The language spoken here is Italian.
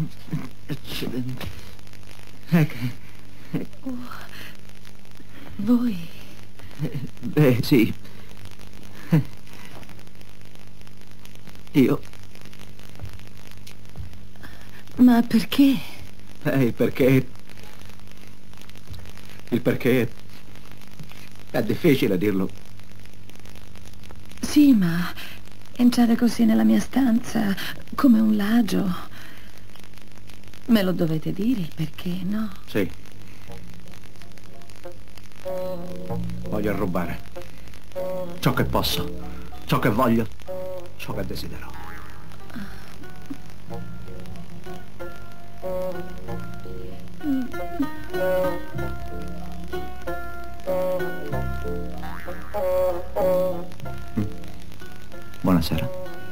Accidenti. Oh, voi? Beh, sì. Io... Ma perché? perché... Il perché... È difficile dirlo. Sì, ma entrare così nella mia stanza come un ladro. Me lo dovete dire, perché no? Sì. Voglio rubare ciò che posso, ciò che voglio, ciò che desidero.